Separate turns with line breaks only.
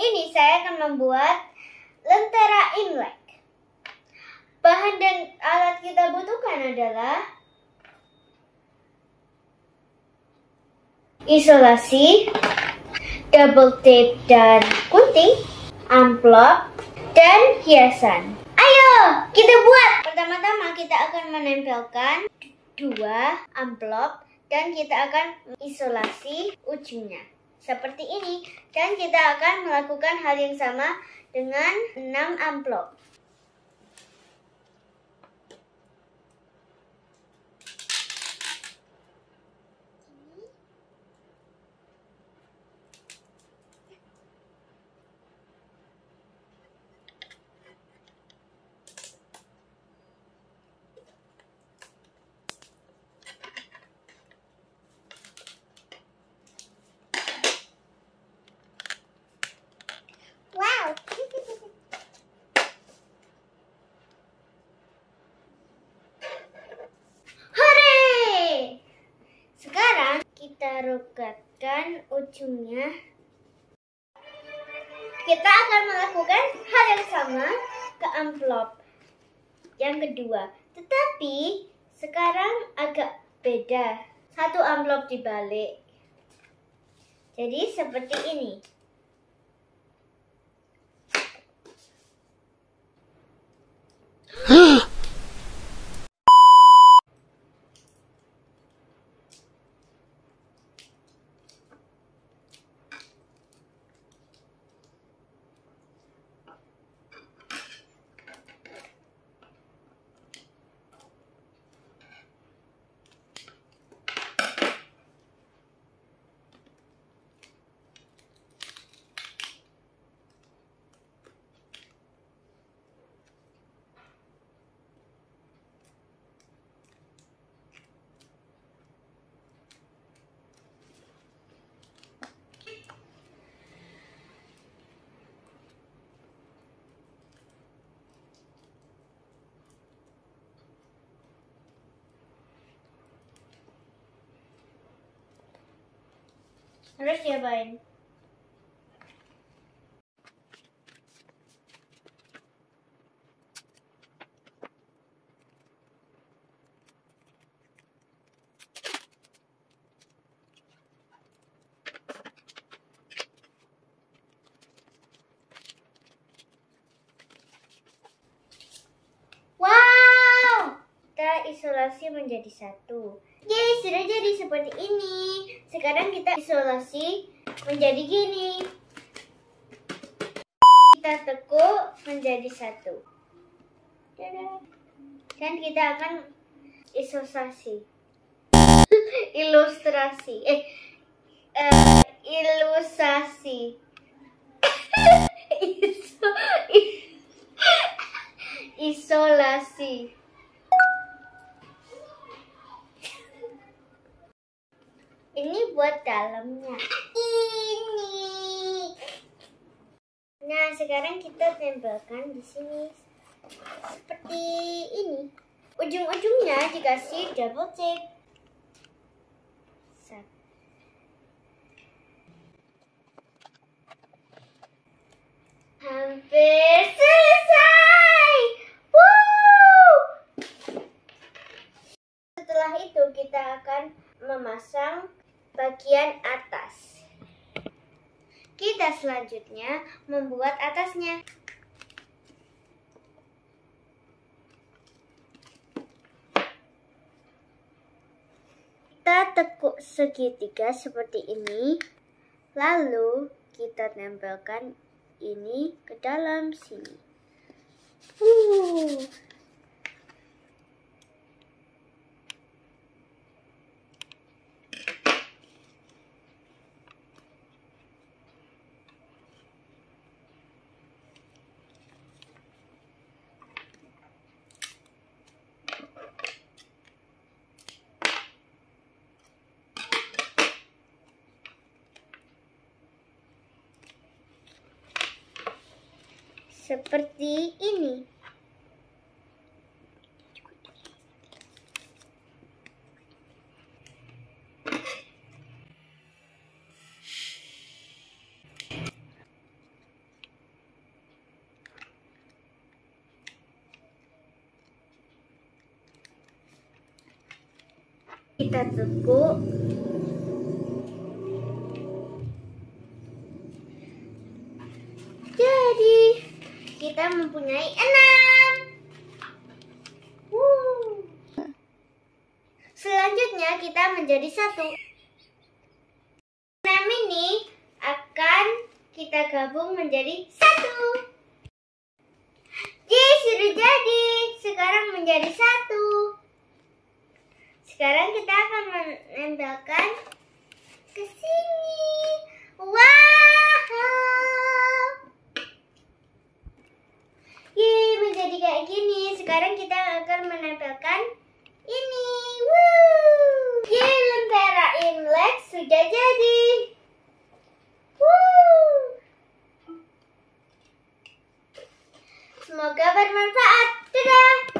ini saya akan membuat lentera Imlek. Bahan dan alat kita butuhkan adalah isolasi, double tape dan gunting, amplop, dan hiasan. Ayo, kita buat! Pertama-tama kita akan menempelkan 2 amplop dan kita akan isolasi ujungnya. Seperti ini. Dan kita akan melakukan hal yang sama dengan 6 amplop. Kita rekatkan ujungnya. Kita akan melakukan hal yang sama ke amplop yang kedua. Tetapi sekarang agak beda. 1 amplop dibalik. Jadi seperti ini. Harus diapain? Wow! Kita isolasi menjadi 1. Yeay, sudah jadi seperti ini. Sekarang kita isolasi menjadi gini. Kita tekuk menjadi 1. Dan kita akan ilustrasi. Ilustrasi. Isolasi. Ini buat dalamnya. Ini. Nah, sekarang kita tempelkan di sini seperti ini. Ujung-ujungnya dikasih double tape. Hampir selesai. Woo! Setelah itu kita akan memasang bagian atas. Kita selanjutnya membuat atasnya. Kita tekuk segitiga seperti ini. Lalu kita tempelkan ini ke dalam sini. Seperti ini. kita tekuk. Jadi kita mempunyai 6. Selanjutnya kita menjadi 1. 6 ini akan kita gabung menjadi 1. Yeay, sudah jadi. Sekarang menjadi 1. Sekarang kita akan menempelkan ke sini. Wow. Yeay, menjadi kayak gini. Sekarang kita akan menempelkan ini. Woo. Yeay, lentera Imlek sudah jadi. Woo. Semoga bermanfaat. Dadah.